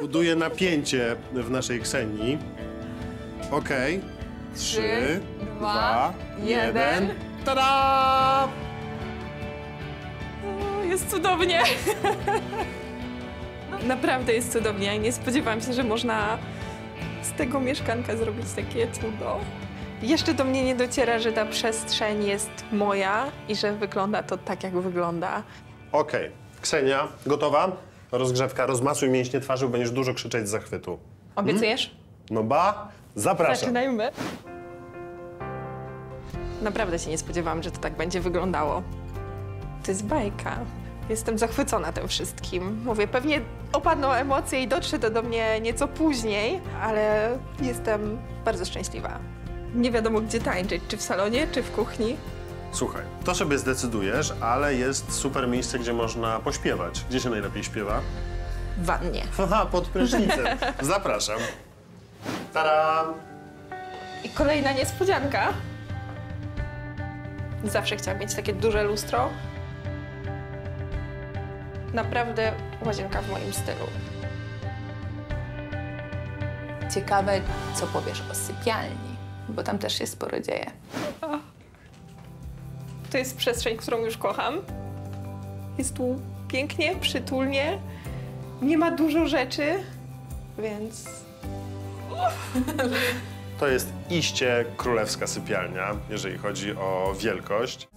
Buduję napięcie w naszej Ksenii. Okej. 3, 2, 1. Tada! O, jest cudownie. Naprawdę jest cudownie. Nie spodziewałam się, że można z tego mieszkanka zrobić takie cudo. Jeszcze do mnie nie dociera, że ta przestrzeń jest moja i że wygląda to tak, jak wygląda. Okej. Ksenia, gotowa? Rozgrzewka, rozmasuj mięśnie twarzy, będziesz dużo krzyczeć z zachwytu. Obiecujesz? No ba, zapraszam. Zaczynajmy. Naprawdę się nie spodziewałam, że to tak będzie wyglądało. To jest bajka. Jestem zachwycona tym wszystkim. Mówię, pewnie opadną emocje i dotrze to do mnie nieco później, ale jestem bardzo szczęśliwa. Nie wiadomo, gdzie tańczyć, czy w salonie, czy w kuchni. Słuchaj, to sobie zdecydujesz, ale jest super miejsce, gdzie można pośpiewać. Gdzie się najlepiej śpiewa? W wannie. Haha, pod prysznicem. Zapraszam. Tada! I kolejna niespodzianka. Zawsze chciałam mieć takie duże lustro. Naprawdę łazienka w moim stylu. Ciekawe, co powiesz o sypialni, bo tam też się sporo dzieje. To jest przestrzeń, którą już kocham. Jest tu pięknie, przytulnie. Nie ma dużo rzeczy, więc... To jest iście królewska sypialnia, jeżeli chodzi o wielkość.